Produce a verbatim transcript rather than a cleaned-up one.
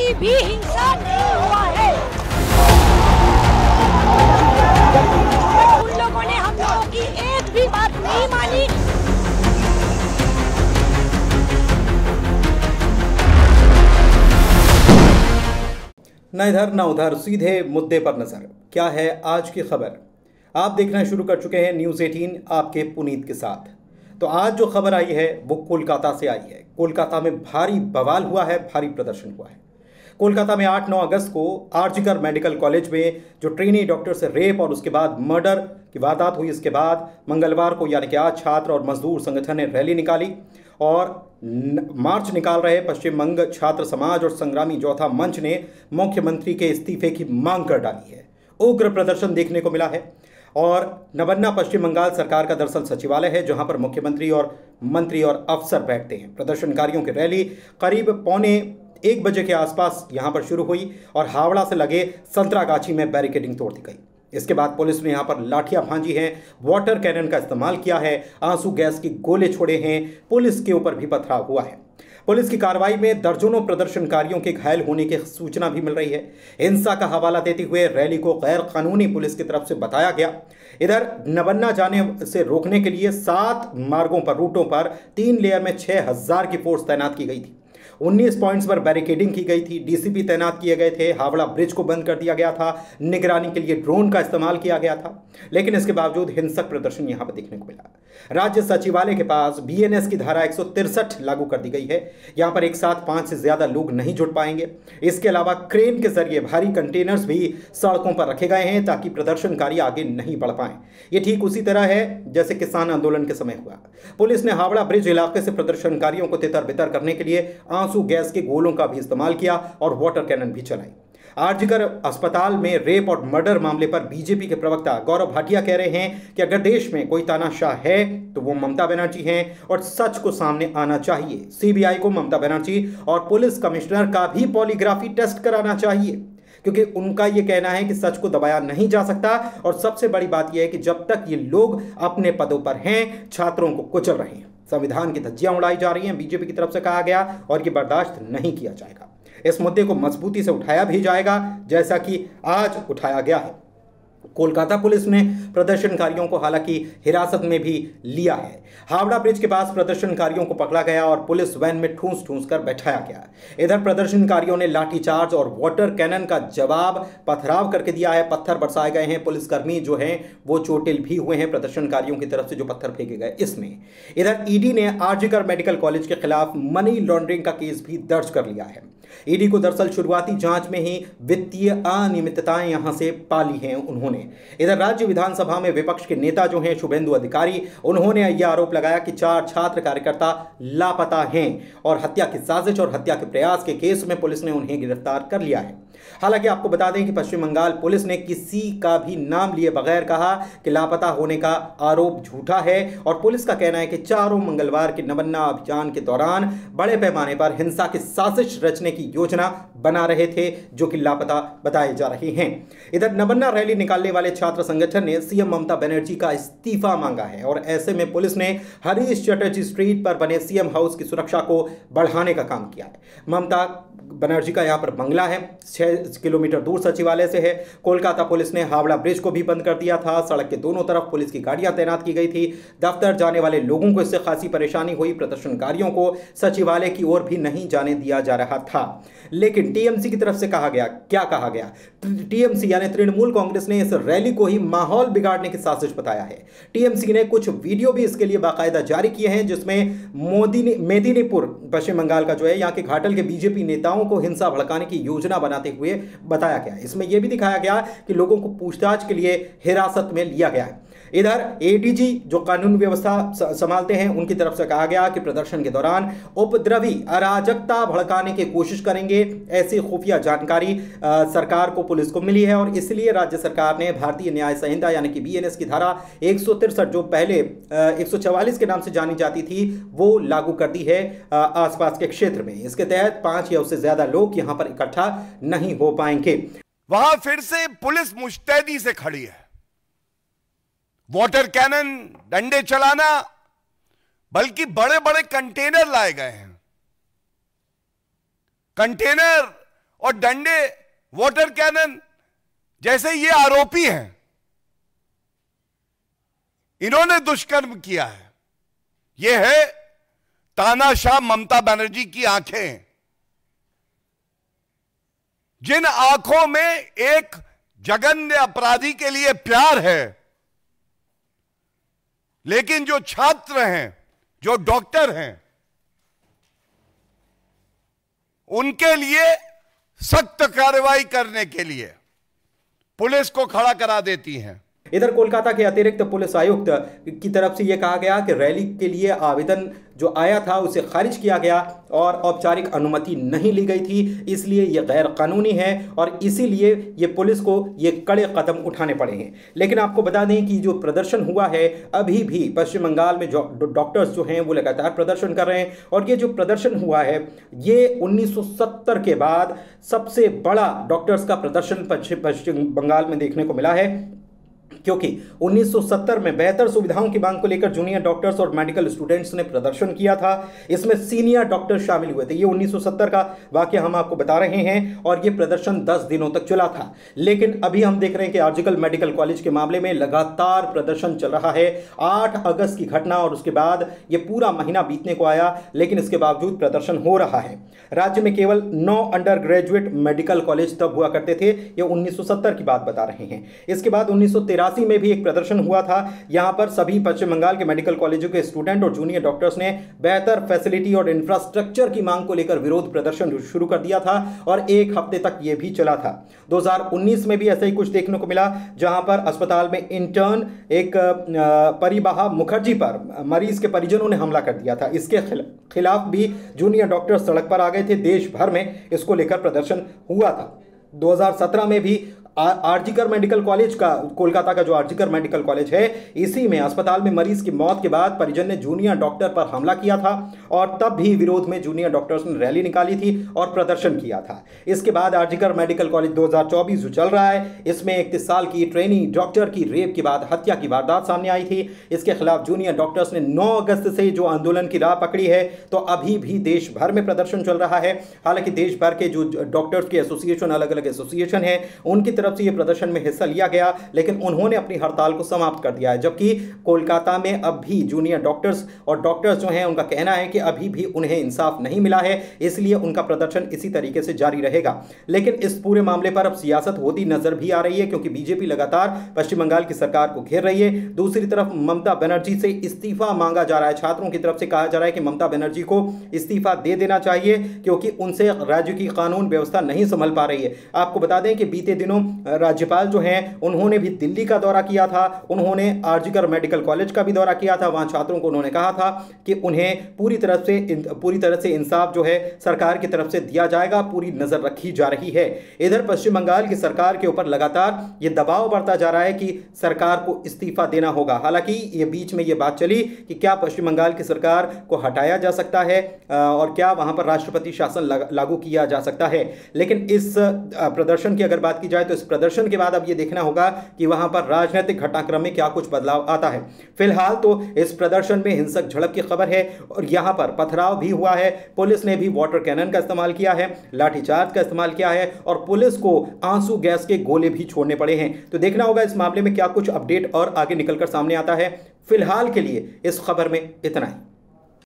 कभी भी हिंसा नहीं हुआ है। उन लोगों ने हम लोगों की एक भी बात नहीं मानी। न इधर न उधर, सीधे मुद्दे पर नजर। क्या है आज की खबर? आप देखना शुरू कर चुके हैं न्यूज़ अठारह आपके पुनीत के साथ। तो आज जो खबर आई है वो कोलकाता से आई है। कोलकाता में भारी बवाल हुआ है, भारी प्रदर्शन हुआ है। कोलकाता में आठ नौ अगस्त को आरजीकर मेडिकल कॉलेज में जो ट्रेनी डॉक्टर से रेप और उसके बाद मर्डर की वारदात हुई, इसके बाद मंगलवार को यानी कि आज छात्र और मजदूर संगठन ने रैली निकाली और मार्च निकाल रहे पश्चिम बंग छात्र समाज और संग्रामी चौथा मंच ने मुख्यमंत्री के इस्तीफे की मांग कर डाली है। उग्र प्रदर्शन देखने को मिला है और नवन्ना पश्चिम बंगाल सरकार का दरअसल सचिवालय है, जहां पर मुख्यमंत्री और मंत्री और अफसर बैठते हैं। प्रदर्शनकारियों की रैली करीब पौने एक बजे के आसपास यहां पर शुरू हुई और हावड़ा से लगे संतरागाछी में बैरिकेडिंग तोड़ दी गई। इसके बाद पुलिस ने यहां पर लाठियां भांजी हैं, वाटर कैनन का इस्तेमाल किया है, आंसू गैस की गोले छोड़े हैं, पुलिस के ऊपर भी पथराव हुआ है। पुलिस की कार्रवाई में दर्जनों प्रदर्शनकारियों के घायल होने की सूचना भी मिल रही है। हिंसा का हवाला देते हुए रैली को गैर कानूनी पुलिस की तरफ से बताया गया। इधर नवन्ना जाने से रोकने के लिए सात मार्गों पर रूटों पर तीन लेयर में छह हजार की फोर्स तैनात की गई थी। उन्नीस पॉइंट्स पर बैरिकेडिंग की गई थी, डीसीपी तैनात किए गए थे, हावड़ा ब्रिज को बंद कर दिया गया था, निगरानी के लिए ड्रोन का इस्तेमाल किया गया था। लेकिन इसके बावजूद हिंसक प्रदर्शन यहां पर देखने को मिला। राज्य सचिवालय के पास बीएनएस की धारा एक सौ तिरसठ लागू कर दी गई है। यहां पर एक साथ पांच से ज्यादा लोग नहीं जुट पाएंगे। इसके अलावा क्रेन के जरिए भारी कंटेनर्स भी सड़कों पर रखे गए हैं ताकि प्रदर्शनकारी आगे नहीं बढ़ पाए। ये ठीक उसी तरह है जैसे किसान आंदोलन के समय हुआ। पुलिस ने हावड़ा ब्रिज इलाके से प्रदर्शनकारियों को तितर बितर करने के लिए आंसू गैस के गोलों का भी इस्तेमाल किया और वाटर कैनन भी चलाई। आरजीकर अस्पताल में रेप और मर्डर मामले पर बीजेपी के प्रवक्ता गौरव भाटिया कह रहे हैं कि अगर देश में कोई तानाशाह है तो वो ममता बनर्जी हैं और सच को सामने आना चाहिए। सीबीआई को ममता बनर्जी और पुलिस कमिश्नर का भी पॉलीग्राफी टेस्ट कराना चाहिए, क्योंकि उनका यह कहना है कि सच को दबाया नहीं जा सकता। और सबसे बड़ी बात यह है कि जब तक ये लोग अपने पदों पर हैं, छात्रों को कुचल रहे हैं, संविधान की धज्जियां उड़ाई जा रही हैं, बीजेपी की तरफ से कहा गया, और ये बर्दाश्त नहीं किया जाएगा। इस मुद्दे को मजबूती से उठाया भी जाएगा, जैसा कि आज उठाया गया है। कोलकाता पुलिस ने प्रदर्शनकारियों को हालांकि हिरासत में भी लिया है। हावड़ा ब्रिज के पास प्रदर्शनकारियों को पकड़ा गया और पुलिस वैन में ठूंस ठूंस कर बैठाया गया। इधर प्रदर्शनकारियों ने लाठीचार्ज और वाटर कैनन का जवाब पथराव करके दिया है। पत्थर बरसाए गए हैं। पुलिसकर्मी जो हैं वो चोटिल भी हुए हैं प्रदर्शनकारियों की तरफ से जो पत्थर फेंके गए इसमें। इधर ईडी ने आरजीकर मेडिकल कॉलेज के खिलाफ मनी लॉन्ड्रिंग का केस भी दर्ज कर लिया है। ईडी को दरअसल शुरुआती जांच में ही वित्तीय अनियमितताएं यहां से पाली हैं उन्होंने। इधर राज्य विधानसभा में विपक्ष के नेता जो हैं शुभेंदु अधिकारी, उन्होंने यह आरोप लगाया कि चार छात्र कार्यकर्ता लापता हैं और हत्या की साजिश और हत्या के प्रयास के केस में पुलिस ने उन्हें गिरफ्तार कर लिया है। हालांकि आपको बता दें कि पश्चिम बंगाल पुलिस ने किसी का भी नाम लिए बगैर कहा कि लापता होने का आरोप झूठा है और पुलिस का कहना है कि चारों मंगलवार के नवन्ना अभियान के दौरान बड़े पैमाने पर हिंसा की साजिश रचने की योजना बना रहे थे, जो कि लापता बताए जा रहे हैं। इधर नवन्ना रैली निकालने वाले छात्र संगठन ने सीएम ममता बनर्जी का इस्तीफा मांगा है और ऐसे में पुलिस ने हरीश चटर्जी स्ट्रीट पर बने सीएम हाउस की सुरक्षा को बढ़ाने का काम किया है। ममता बनर्जी का यहां पर बंगला है, छह किलोमीटर दूर सचिवालय से है। कोलकाता पुलिस ने हावड़ा ब्रिज को भी बंद कर दिया था। सड़क के दोनों तरफ पुलिस की गाड़ियां तैनात की गई थी। दफ्तर जाने वाले लोगों को इससे खासी परेशानी हुई। प्रदर्शनकारियों को सचिवालय की ओर भी नहीं जाने दिया जा रहा था। लेकिन टीएमसी की तरफ से कहा गया, क्या कहा गया? टीएमसी यानी तृणमूल कांग्रेस ने इस रैली को ही माहौल बिगाड़ने की साजिश बताया है। टीएमसी ने कुछ वीडियो भी इसके लिए बाकायदा जारी किए हैं, जिसमें मोदी ने मेदिनीपुर पश्चिम बंगाल का जो है यहाँ के घाटल के बीजेपी नेताओं को हिंसा भड़काने की योजना बनाते हुए बताया गया। इसमें यह भी दिखाया गया कि लोगों को पूछताछ के लिए हिरासत में लिया गया है। इधर एडीजी जो कानून व्यवस्था संभालते हैं उनकी तरफ से कहा गया कि प्रदर्शन के दौरान उपद्रवी अराजकता भड़काने की कोशिश करेंगे। ऐसी खुफिया जानकारी आ, सरकार को पुलिस को मिली है और इसलिए राज्य सरकार ने भारतीय न्याय संहिता यानी कि बीएनएस की धारा एक सौ तिरसठ जो पहले एक सौ चवालीस के नाम से जानी जाती थी वो लागू कर दी है आ, आसपास के क्षेत्र में। इसके तहत पांच या उससे ज्यादा लोग यहां पर इकट्ठा नहीं हो पाएंगे। वहां फिर से पुलिस मुस्तैदी से खड़ी है। वाटर कैनन, डंडे चलाना, बल्कि बड़े बड़े कंटेनर लाए गए हैं। कंटेनर और डंडे, वाटर कैनन जैसे ये आरोपी हैं, इन्होंने दुष्कर्म किया है। ये है तानाशाह ममता बनर्जी की आंखें, जिन आंखों में एक जघन्य अपराधी के लिए प्यार है, लेकिन जो छात्र हैं, जो डॉक्टर हैं, उनके लिए सख्त कार्रवाई करने के लिए पुलिस को खड़ा करा देती हैं। इधर कोलकाता के अतिरिक्त पुलिस आयुक्त की तरफ से यह कहा गया कि रैली के लिए आवेदन जो आया था उसे खारिज किया गया और औपचारिक अनुमति नहीं ली गई थी, इसलिए यह गैर कानूनी है और इसीलिए ये पुलिस को ये कड़े कदम उठाने पड़े हैं। लेकिन आपको बता दें कि जो प्रदर्शन हुआ है, अभी भी पश्चिम बंगाल में जो डॉक्टर्स जो हैं वो लगातार प्रदर्शन कर रहे हैं और ये जो प्रदर्शन हुआ है ये उन्नीस सौ सत्तर के बाद सबसे बड़ा डॉक्टर्स का प्रदर्शन पश्चिम बंगाल में देखने को मिला है, क्योंकि उन्नीस सौ सत्तर में बेहतर सुविधाओं की मांग को लेकर जूनियर डॉक्टर्स और मेडिकल स्टूडेंट्स ने प्रदर्शन किया था। इसमें सीनियर डॉक्टर शामिल हुए थे। ये उन्नीस सौ सत्तर का वाकया हम आपको बता रहे हैं और ये प्रदर्शन दस दिनों तक चला था। लेकिन अभी हम देख रहे हैं कि आरजीकर मेडिकल कॉलेज के मामले में लगातार प्रदर्शन चल रहा है। आठ अगस्त की घटना और उसके बाद ये पूरा महीना बीतने को आया, लेकिन इसके बावजूद प्रदर्शन हो रहा है। राज्य में केवल नौ अंडर ग्रेजुएट मेडिकल कॉलेज तब हुआ करते थे। ये उन्नीस सौ सत्तर की बात बता रहे हैं। इसके बाद उन्नीस सौ तिरासी में भी एक प्रदर्शन हुआ था। यहां पर सभी पश्चिम बंगाल के मेडिकल कॉलेजों के स्टूडेंट और जूनियर डॉक्टर्स ने बेहतर फैसिलिटी और इंफ्रास्ट्रक्चर की मांग को लेकर विरोध प्रदर्शन शुरू कर दिया था और एक हफ्ते तक यह भी चला था। दो हज़ार उन्नीस में भी ऐसा ही कुछ देखने को मिला, जहां पर अस्पताल में इंटर्न एक परिबाहा मुखर्जी पर मरीज के परिजनों ने हमला कर दिया था। इसके खिलाफ भी जूनियर डॉक्टर सड़क पर आ गए थे। देश भर में इसको लेकर प्रदर्शन हुआ था। दो हज़ार सत्रह में भी आरजीकर मेडिकल कॉलेज का, कोलकाता का जो आरजीकर मेडिकल कॉलेज है, इसी में अस्पताल में मरीज की मौत के बाद परिजन ने जूनियर डॉक्टर पर हमला किया था और तब भी विरोध में जूनियर डॉक्टर्स ने रैली निकाली थी और प्रदर्शन किया था। इसके बाद आरजीकर मेडिकल कॉलेज दो हज़ार चौबीस जो चल रहा है, इसमें इकतीस साल की ट्रेनी डॉक्टर की रेप के बाद हत्या की वारदात सामने आई थी। इसके खिलाफ जूनियर डॉक्टर्स ने नौ अगस्त से जो आंदोलन की राह पकड़ी है, तो अभी भी देश भर में प्रदर्शन चल रहा है। हालांकि देश भर के जो डॉक्टर्स के एसोसिएशन, अलग अलग एसोसिएशन है, उनकी तरफ से ये प्रदर्शन में हिस्सा लिया गया, लेकिन उन्होंने अपनी हड़ताल को समाप्त कर दिया है। जबकि कोलकाता में अब भी जूनियर डॉक्टर्स और डॉक्टर्स जो हैं, उनका कहना है कि अभी भी उन्हें इंसाफ नहीं मिला है, इसलिए उनका प्रदर्शन इसी तरीके से जारी रहेगा। लेकिन इस पूरे मामले पर अब सियासत होती नजर भी आ रही है, क्योंकि बीजेपी लगातार पश्चिम बंगाल की सरकार को घेर रही है। दूसरी तरफ ममता बनर्जी से इस्तीफा मांगा जा रहा है। छात्रों की तरफ से कहा जा रहा है कि ममता बनर्जी को इस्तीफा दे देना चाहिए, क्योंकि उनसे राज्य की कानून व्यवस्था नहीं संभल पा रही है। आपको बता दें कि बीते दिनों राज्यपाल जो हैं, उन्होंने भी दिल्ली का दौरा किया था। उन्होंने आरजीकर मेडिकल कॉलेज का भी दौरा किया था। वहां छात्रों को उन्होंने कहा था कि उन्हें पूरी तरह से पूरी तरह से इंसाफ जो है सरकार की तरफ से दिया जाएगा, पूरी नजर रखी जा रही है। इधर पश्चिम बंगाल की सरकार के ऊपर लगातार यह दबाव बढ़ता जा रहा है कि सरकार को इस्तीफा देना होगा। हालांकि ये बीच में यह बात चली कि क्या पश्चिम बंगाल की सरकार को हटाया जा सकता है और क्या वहां पर राष्ट्रपति शासन लागू किया जा सकता है। लेकिन इस प्रदर्शन की अगर बात की जाए तो इस प्रदर्शन के बाद अब यह देखना होगा कि वहां पर राजनीतिक घटनाक्रम में क्या कुछ बदलाव आता है। फिलहाल तो इस प्रदर्शन में हिंसक झड़प की खबर है और यहां पर पथराव भी हुआ है। पुलिस ने भी वाटर कैनन का इस्तेमाल किया है, लाठीचार्ज का इस्तेमाल किया है और पुलिस को आंसू गैस के गोले भी छोड़ने पड़े हैं। तो देखना होगा इस मामले में क्या कुछ अपडेट और आगे निकलकर सामने आता है। फिलहाल के लिए इस खबर में इतना ही।